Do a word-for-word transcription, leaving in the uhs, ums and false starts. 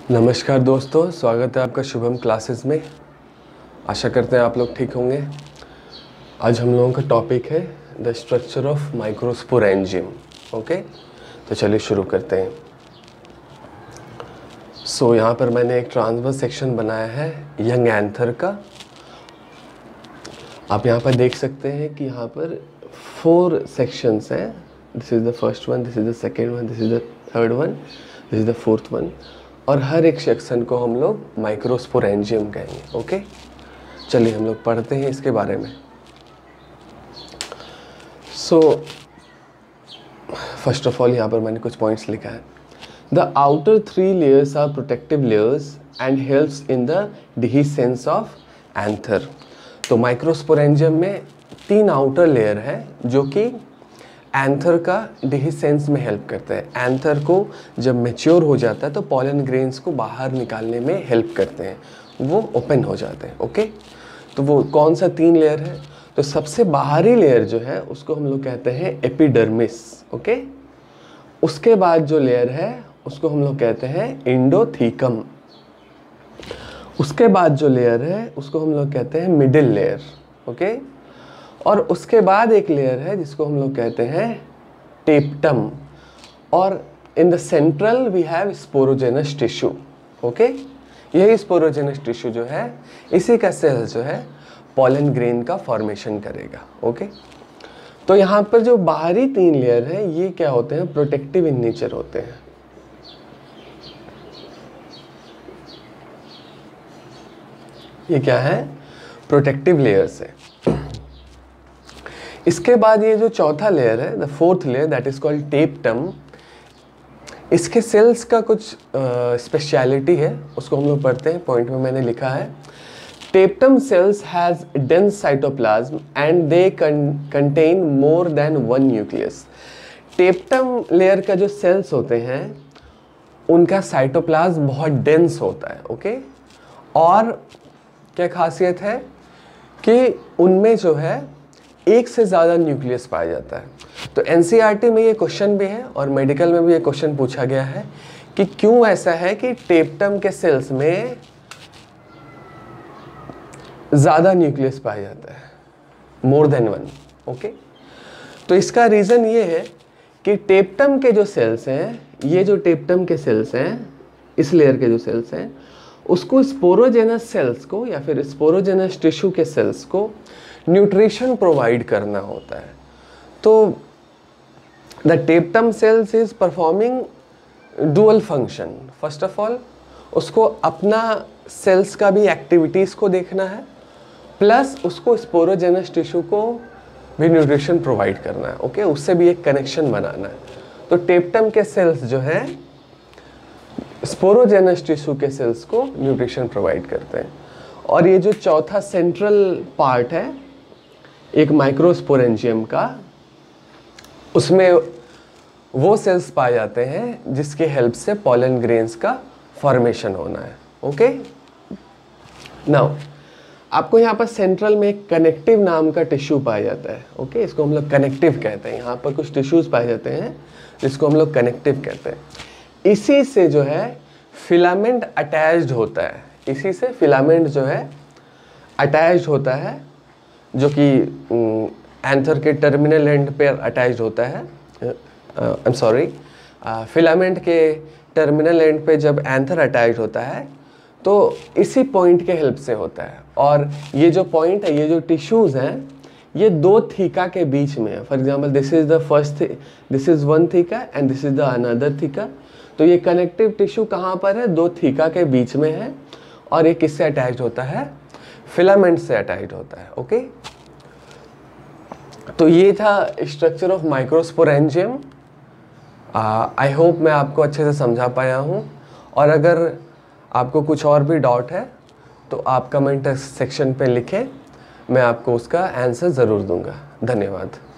नमस्कार दोस्तों, स्वागत है आपका शुभम क्लासेस में। आशा करते हैं आप लोग ठीक होंगे। आज हम लोगों का टॉपिक है the structure of microsporangium. Okay, तो चलिए शुरू करते हैं। सो so, यहाँ पर मैंने एक ट्रांसवर्स सेक्शन बनाया है यंग एंथर का। आप यहाँ पर देख सकते हैं कि यहाँ पर फोर सेक्शंस हैं। This is the first one, this is the second one, this is the third one, this is the fourth one. और हर एक सेक्शन को हम लोग माइक्रोस्पोरेंजियम कहेंगे। ओके, चलिए हम लोग पढ़ते हैं इसके बारे में। सो फर्स्ट ऑफ ऑल यहाँ पर मैंने कुछ पॉइंट्स लिखा है। The outer three layers are protective layers and helps in the dehiscence of anther. तो माइक्रोस्पोरेंजियम में तीन आउटर लेयर है जो कि एंथर का डिहिसेंस में हेल्प करते हैं। एंथर को जब मैच्योर हो जाता है तो पॉलन ग्रेन्स को बाहर निकालने में हेल्प करते हैं, वो ओपन हो जाते हैं। ओके, तो वो कौन सा तीन लेयर है? तो सबसे बाहरी लेयर जो है उसको हम लोग कहते हैं एपिडर्मिस। ओके, उसके बाद जो लेयर है उसको हम लोग कहते हैं एंडोथीकम। उसके बाद जो लेयर है उसको हम लोग कहते हैं मिडिल लेयर। ओके, और उसके बाद एक लेयर है जिसको हम लोग कहते हैं टेप्टम। और in the central we have sporogenous tissue. Okay, यही स्पोरोजेनस टिश्यू जो है, इसी का सेल जो है पॉलन ग्रेन का फॉर्मेशन करेगा। ओके, तो यहाँ पर जो बाहरी तीन लेयर है ये क्या होते हैं? प्रोटेक्टिव इन नेचर होते हैं। ये क्या है? प्रोटेक्टिव लेयर्स है। इसके बाद ये जो चौथा लेयर है, the fourth layer, that is called tapetum. इसके सेल्स का कुछ स्पेशलिटी uh, है, उसको हम लोग पढ़ते हैं। पॉइंट में मैंने लिखा है tapetum cells has dense cytoplasm and they contain more than one nucleus. Tapetum layer का जो सेल्स होते हैं उनका साइटोप्लाज्म बहुत डेंस होता है। ओके, और क्या खासियत है कि उनमें जो है एक से ज़्यादा न्यूक्लियस पाया जाता है। तो एनसीईआरटी में ये क्वेश्चन भी है और मेडिकल में भी ये क्वेश्चन पूछा गया है कि क्यों ऐसा है कि टेप्टम के सेल्स में ज़्यादा न्यूक्लियस पाया जाता है, मोर देन वन। ओके, तो इसका रीज़न ये है कि टेप्टम के जो सेल्स हैं, ये जो टेप्टम के सेल्स हैं, इस लेयर के जो सेल्स हैं, उसको स्पोरोजेनस सेल्स को या फिर स्पोरोजेनस टिश्यू के सेल्स को न्यूट्रिशन प्रोवाइड करना होता है। तो the tapetum cells is performing dual function. First of all उसको अपना सेल्स का भी एक्टिविटीज़ को देखना है, प्लस उसको स्पोरोजेनस टिश्यू को भी न्यूट्रिशन प्रोवाइड करना है। ओके, उससे भी एक कनेक्शन बनाना है। तो टेप्टम के सेल्स जो हैं स्पोरोजेनस टिश्यू के सेल्स को न्यूट्रिशन प्रोवाइड करते हैं। और ये जो चौथा सेंट्रल पार्ट है एक माइक्रोस्पोरेंजियम का, उसमें वो सेल्स पाए जाते हैं जिसके हेल्प से पॉलन ग्रेन्स का फॉर्मेशन होना है। ओके, नाउ आपको यहाँ पर सेंट्रल में एक कनेक्टिव नाम का टिश्यू पाया जाता है। ओके, इसको हम लोग कनेक्टिव कहते हैं। यहाँ पर कुछ टिश्यूज पाए जाते हैं जिसको हम लोग कनेक्टिव कहते हैं। इसी से जो है फिलामेंट अटैच्ड होता है। इसी से फिलामेंट जो है अटैच्ड होता है, जो कि एंथर के टर्मिनल एंड पे अटैच्ड होता है। आई एम सॉरी, फिलामेंट के टर्मिनल एंड पे जब एंथर अटैच्ड होता है तो इसी पॉइंट के हेल्प से होता है। और ये जो पॉइंट है, ये जो टिश्यूज़ हैं, ये दो थीका के बीच में है। For example this is the first, this is one theca and this is the another theca. तो ये कनेक्टिव टिश्यू कहाँ पर है? दो थीका के बीच में है। और ये किससे अटैच्ड होता है? फिलामेंट से अटैच्ड होता है। ओके, तो ये था structure of microsporangium. I hope मैं आपको अच्छे से समझा पाया हूँ। और अगर आपको कुछ और भी डाउट है तो आप कमेंट सेक्शन पे लिखें, मैं आपको उसका आंसर ज़रूर दूंगा। धन्यवाद।